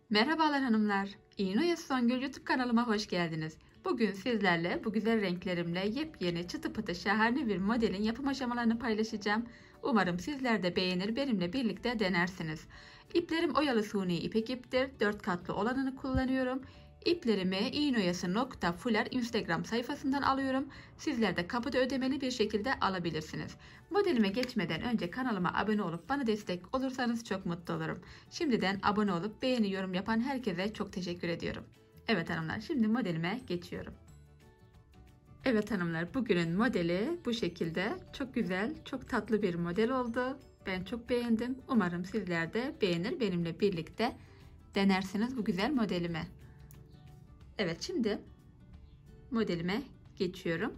Merhabalar hanımlar. İğne Songül YouTube kanalıma hoş geldiniz. Bugün sizlerle bu güzel renklerimle yepyeni çıtı pıtı şahane bir modelin yapım aşamalarını paylaşacağım. Umarım sizler de beğenir, benimle birlikte denersiniz. İplerim oyalı suni ipek iptir. 4 katlı olanını kullanıyorum. İplerimi iğneoyası.fular Instagram sayfasından alıyorum. Sizler de kapıda ödemeli bir şekilde alabilirsiniz. Modelime geçmeden önce kanalıma abone olup bana destek olursanız çok mutlu olurum. Şimdiden abone olup beğeni yorum yapan herkese çok teşekkür ediyorum. Evet hanımlar, şimdi modelime geçiyorum. Evet hanımlar, bugünün modeli bu şekilde. Çok güzel, çok tatlı bir model oldu. Ben çok beğendim. Umarım sizler de beğenir, benimle birlikte denersiniz bu güzel modelimi. Evet, şimdi modelime geçiyorum.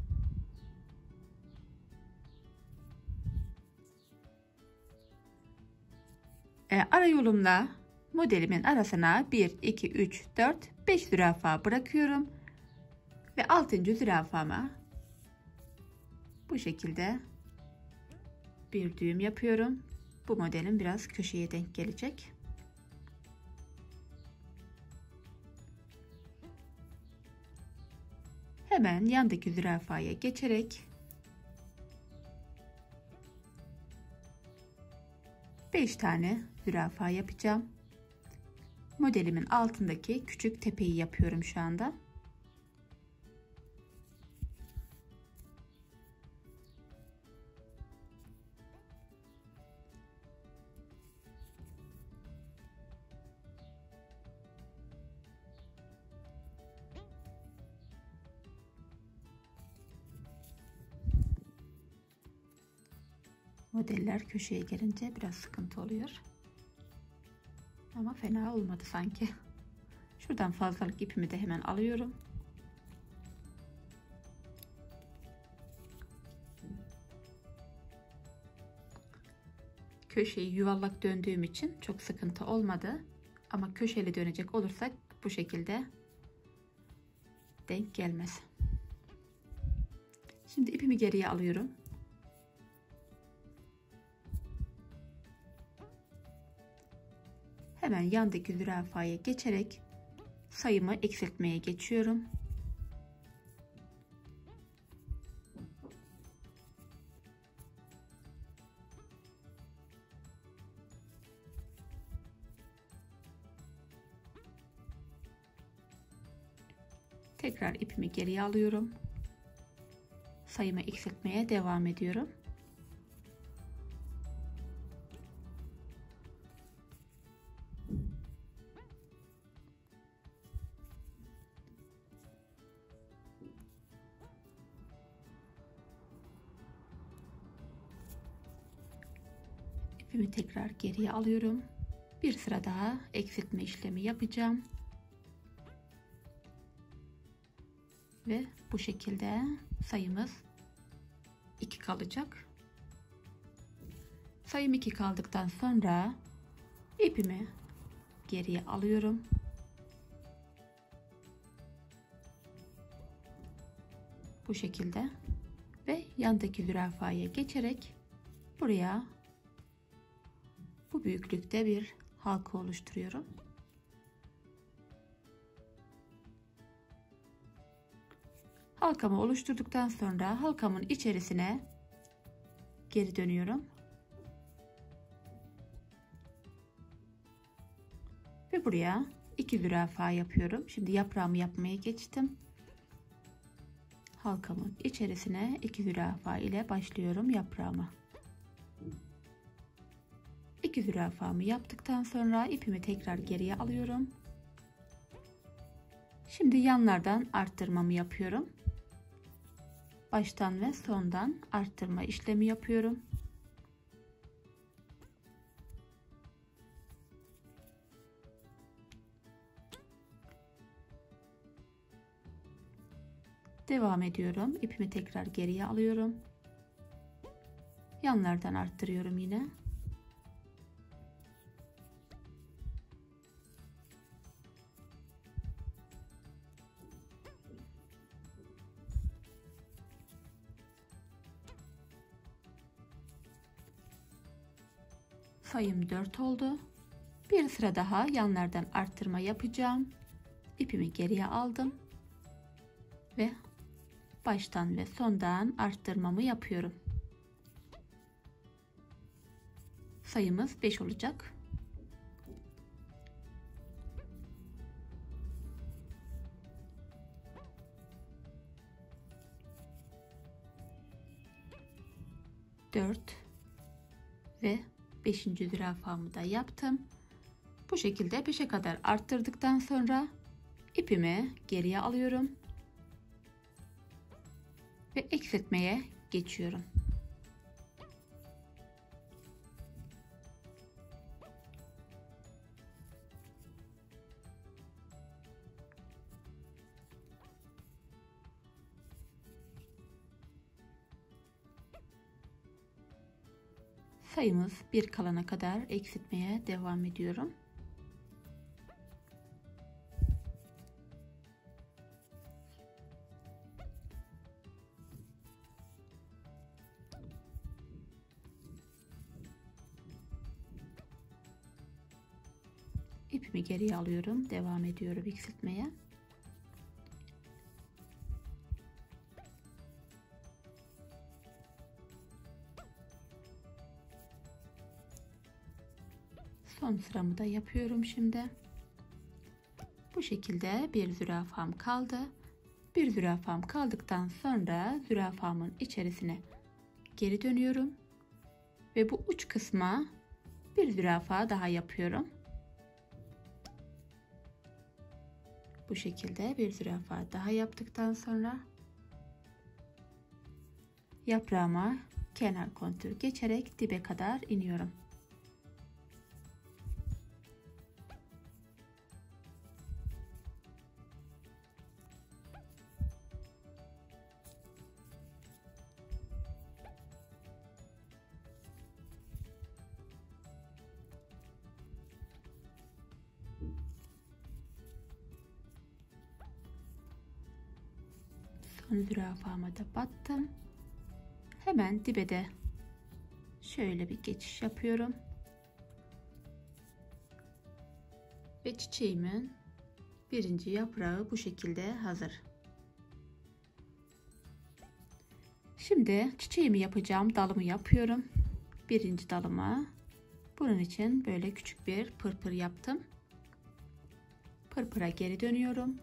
Ara yolumla modelimin arasına 1, 2, 3, 4, 5 zürafa bırakıyorum. Ve 6. zürafama bu şekilde bir düğüm yapıyorum. Bu modelin biraz köşeye denk gelecek. Hemen yandaki zürafaya geçerek 5 tane zürafa yapacağım. Modelimin altındaki küçük tepeyi yapıyorum şu anda. Modeller köşeye gelince biraz sıkıntı oluyor. Ama fena olmadı sanki. Şuradan fazlalık ipimi de hemen alıyorum. Köşeyi yuvarlak döndüğüm için çok sıkıntı olmadı. Ama köşeli dönecek olursak bu şekilde denk gelmez. Şimdi ipimi geriye alıyorum. Hemen yandaki zürafaya geçerek sayımı eksiltmeye geçiyorum. Tekrar ipimi geriye alıyorum. Sayımı eksiltmeye devam ediyorum. İpimi tekrar geriye alıyorum. Bir sıra daha eksiltme işlemi yapacağım. Ve bu şekilde sayımız 2 kalacak. Sayım 2 kaldıktan sonra ipimi geriye alıyorum. Bu şekilde ve yandaki zürafaya geçerek buraya bu büyüklükte bir halka oluşturuyorum. Halkamı oluşturduktan sonra halkamın içerisine geri dönüyorum. Ve buraya 2 zürafa yapıyorum. Şimdi yaprağımı yapmaya geçtim. Halkamın içerisine 2 zürafa ile başlıyorum yaprağıma. 2 zürafamı yaptıktan sonra ipimi tekrar geriye alıyorum. Şimdi yanlardan arttırmamı yapıyorum. Baştan ve sondan arttırma işlemi yapıyorum. Devam ediyorum. İpimi tekrar geriye alıyorum. Yanlardan arttırıyorum yine. Sayım 4 oldu. Bir sıra daha yanlardan arttırma yapacağım. İpimi geriye aldım ve baştan ve sondan arttırmamı yapıyorum. Sayımız 5 olacak. Dört ve 5. zürafamı da yaptım. Bu şekilde 5'e kadar arttırdıktan sonra ipimi geriye alıyorum ve eksiltmeye geçiyorum. Sayımız 1 kalana kadar eksiltmeye devam ediyorum. İpimi geriye alıyorum, devam ediyorum eksiltmeye. Son sıramı da yapıyorum şimdi. Bu şekilde bir zürafam kaldı. Bir zürafam kaldıktan sonra zürafamın içerisine geri dönüyorum ve bu uç kısma bir zürafa daha yapıyorum. Bu şekilde bir zürafa daha yaptıktan sonra yaprağıma kenar kontür geçerek dibe kadar iniyorum. Son zürafama da battım. Hemen dibe de şöyle bir geçiş yapıyorum. Ve çiçeğimin birinci yaprağı bu şekilde hazır. Şimdi çiçeğimi yapacağım dalımı yapıyorum. Birinci dalıma bunun için böyle küçük bir pırpır yaptım. Pırpıra geri dönüyorum.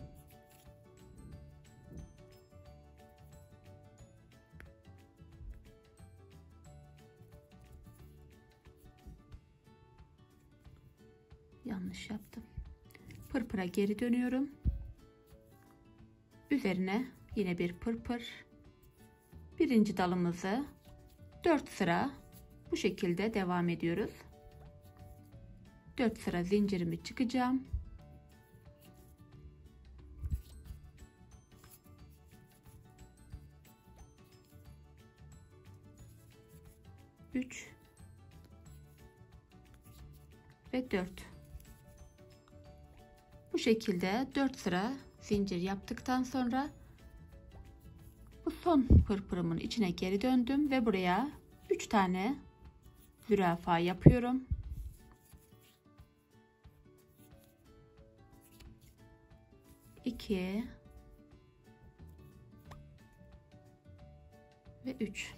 Yanlış yaptım. Pırpıra geri dönüyorum. Üzerine yine bir pırpır. Birinci dalımızı 4 sıra bu şekilde devam ediyoruz. 4 sıra zincirimi çıkacağım. Üç ve 4. Bu şekilde 4 sıra zincir yaptıktan sonra bu son pırpırımın içine geri döndüm ve buraya 3 tane zürafa yapıyorum. İki ve 3.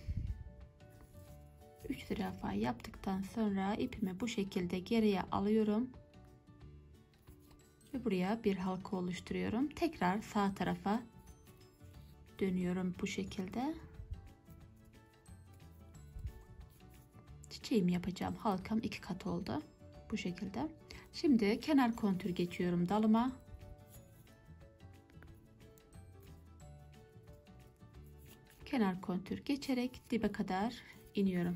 3 zürafa yaptıktan sonra ipimi bu şekilde geriye alıyorum. Ve buraya bir halka oluşturuyorum. Tekrar sağ tarafa dönüyorum bu şekilde. Çiçeğimi yapacağım halkam 2 kat oldu. Bu şekilde. Şimdi kenar kontür geçiyorum dalıma. Kenar kontür geçerek dibe kadar iniyorum.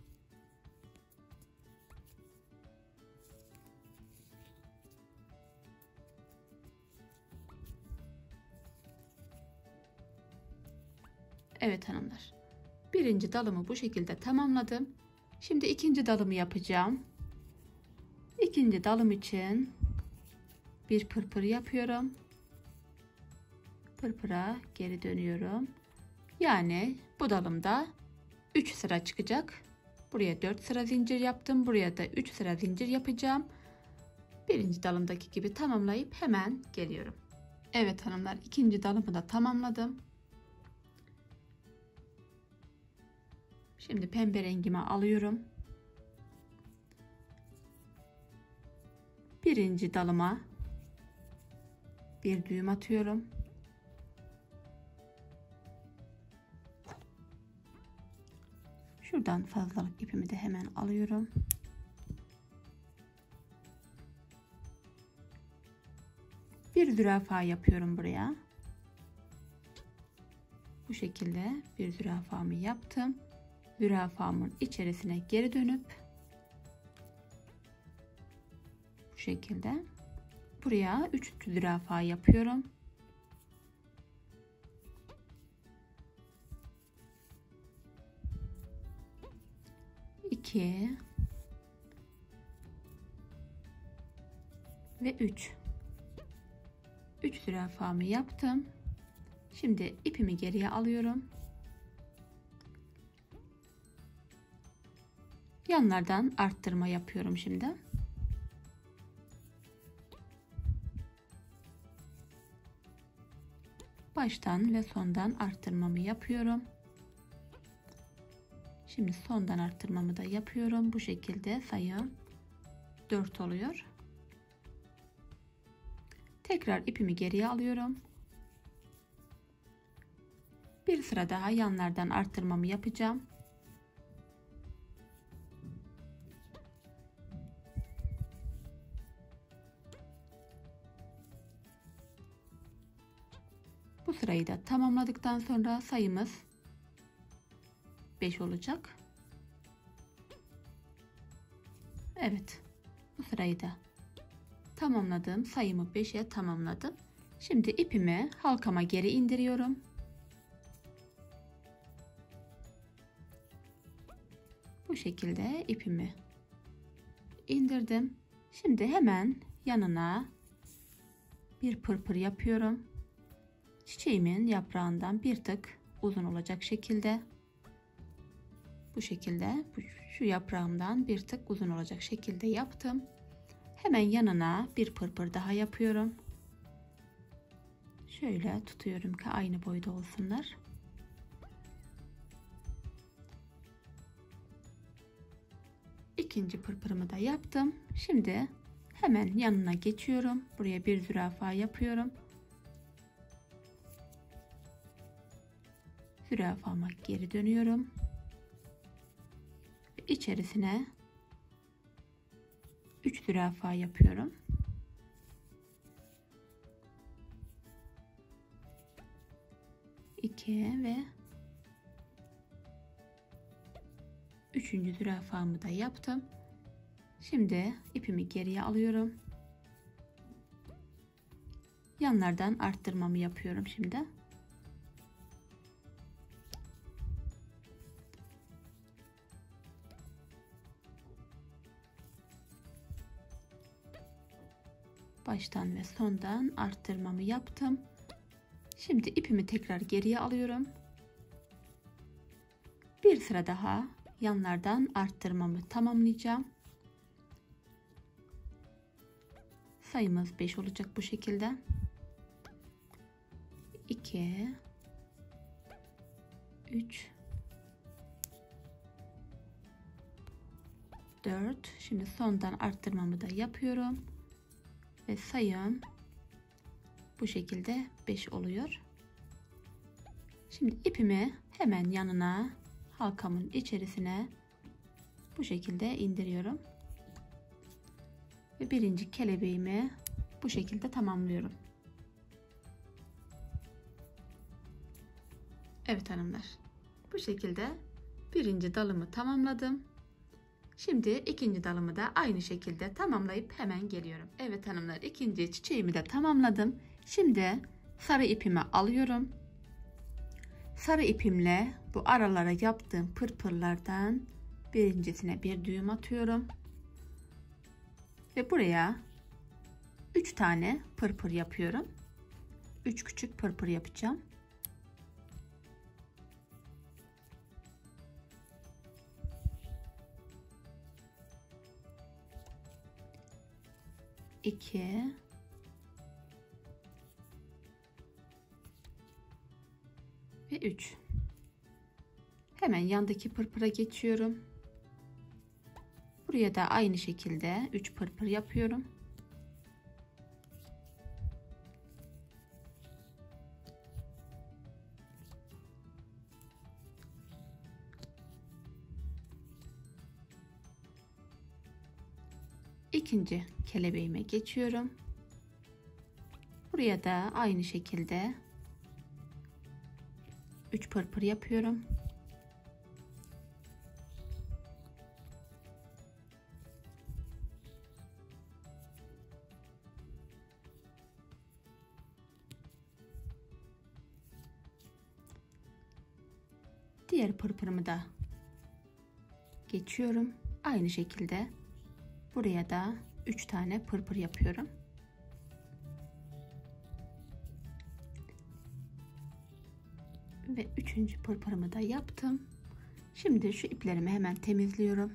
Evet hanımlar. Birinci dalımı bu şekilde tamamladım. Şimdi ikinci dalımı yapacağım. İkinci dalım için bir pırpır yapıyorum. Pırpıra geri dönüyorum. Yani bu dalımda 3 sıra çıkacak. Buraya 4 sıra zincir yaptım. Buraya da 3 sıra zincir yapacağım. Birinci dalımdaki gibi tamamlayıp hemen geliyorum. Evet hanımlar, ikinci dalımı da tamamladım. Şimdi pembe rengimi alıyorum. Birinci dalıma bir düğüm atıyorum. Şuradan fazlalık ipimi de hemen alıyorum. Bir zürafa yapıyorum buraya. Bu şekilde bir zürafamı yaptım. Zürafamın içerisine geri dönüp bu şekilde buraya 3 zürafa yapıyorum. İki ve 3 zürafamı yaptım. Şimdi ipimi geriye alıyorum. Yanlardan arttırma yapıyorum şimdi. Baştan ve sondan arttırmamı yapıyorum. Şimdi sondan arttırmamı da yapıyorum. Bu şekilde sayım 4 oluyor. Tekrar ipimi geriye alıyorum. Bir sıra daha yanlardan arttırmamı yapacağım. Bu sırayı da tamamladıktan sonra sayımız 5 olacak. Evet, bu sırayı da tamamladım. Sayımı 5'e tamamladım. Şimdi ipimi halkama geri indiriyorum. Bu şekilde ipimi indirdim. Şimdi hemen yanına bir pırpır yapıyorum. Çiçeğimin yaprağından bir tık uzun olacak şekilde. Bu şekilde şu yaprağımdan bir tık uzun olacak şekilde yaptım. Hemen yanına bir pırpır daha yapıyorum. Şöyle tutuyorum ki aynı boyda olsunlar. İkinci pırpırımı da yaptım. Şimdi hemen yanına geçiyorum. Buraya bir zürafa yapıyorum. Zürafama geri dönüyorum. İçerisine 3 zürafa yapıyorum. Ve 3. zürafamı da yaptım. Şimdi ipimi geriye alıyorum. Yanlardan arttırmamı yapıyorum şimdi. Baştan ve sondan arttırmamı yaptım. Şimdi ipimi tekrar geriye alıyorum. Bir sıra daha yanlardan arttırmamı tamamlayacağım. Sayımız 5 olacak bu şekilde. 2 3 4. Şimdi sondan arttırmamı da yapıyorum. Ve sayım bu şekilde 5 oluyor. Şimdi ipimi hemen yanına halkamın içerisine bu şekilde indiriyorum. Ve birinci kelebeğimi bu şekilde tamamlıyorum. Evet hanımlar, bu şekilde birinci dalımı tamamladım. Şimdi ikinci dalımı da aynı şekilde tamamlayıp hemen geliyorum. Evet hanımlar, ikinci çiçeğimi de tamamladım. Şimdi sarı ipimi alıyorum. Sarı ipimle bu aralara yaptığım pırpırlardan birincisine bir düğüm atıyorum. Ve buraya 3 tane pırpır yapıyorum. 3 küçük pırpır yapacağım. 2 ve 3. Hemen yandaki pırpıra geçiyorum. Buraya da aynı şekilde 3 pırpır yapıyorum. İkinci kelebeğime geçiyorum. Buraya da aynı şekilde 3 pırpır yapıyorum. Diğer pırpırımı da geçiyorum. Aynı şekilde buraya da 3 tane pırpır yapıyorum. Ve 3. pırpırımı da yaptım. Şimdi şu iplerimi hemen temizliyorum.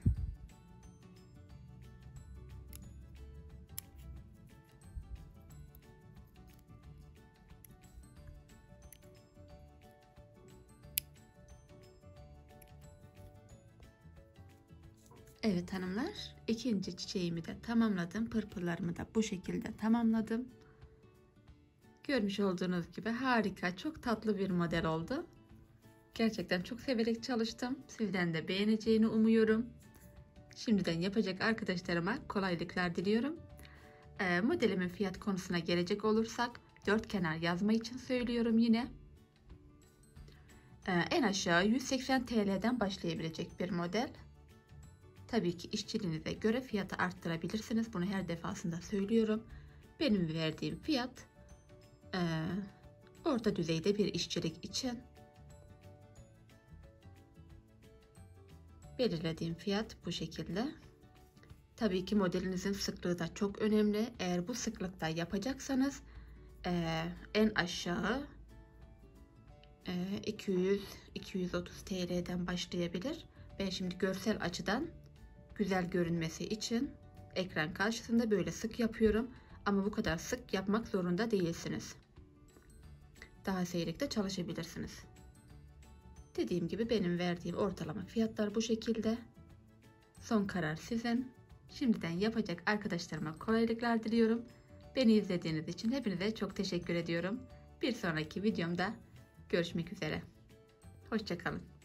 Evet hanımlar, ikinci çiçeğimi de tamamladım. Pırpırlarımı da bu şekilde tamamladım. Görmüş olduğunuz gibi harika, çok tatlı bir model oldu. Gerçekten çok severek çalıştım. Sizden de beğeneceğini umuyorum. Şimdiden yapacak arkadaşlarıma kolaylıklar diliyorum. Modelimin fiyat konusuna gelecek olursak, dört kenar yazma için söylüyorum yine. En aşağı 180 TL'den başlayabilecek bir model. Tabii ki işçiliğinize göre fiyatı arttırabilirsiniz. Bunu her defasında söylüyorum. Benim verdiğim fiyat orta düzeyde bir işçilik için belirlediğim fiyat bu şekilde. Tabii ki modelinizin sıklığı da çok önemli. Eğer bu sıklıkta yapacaksanız en aşağı 200-230 TL'den başlayabilir. Ben şimdi görsel açıdan güzel görünmesi için ekran karşısında böyle sık yapıyorum. Ama bu kadar sık yapmak zorunda değilsiniz. Daha seyrek de çalışabilirsiniz. Dediğim gibi benim verdiğim ortalama fiyatlar bu şekilde. Son karar sizin. Şimdiden yapacak arkadaşlarıma kolaylıklar diliyorum. Beni izlediğiniz için hepinize çok teşekkür ediyorum. Bir sonraki videomda görüşmek üzere. Hoşça kalın.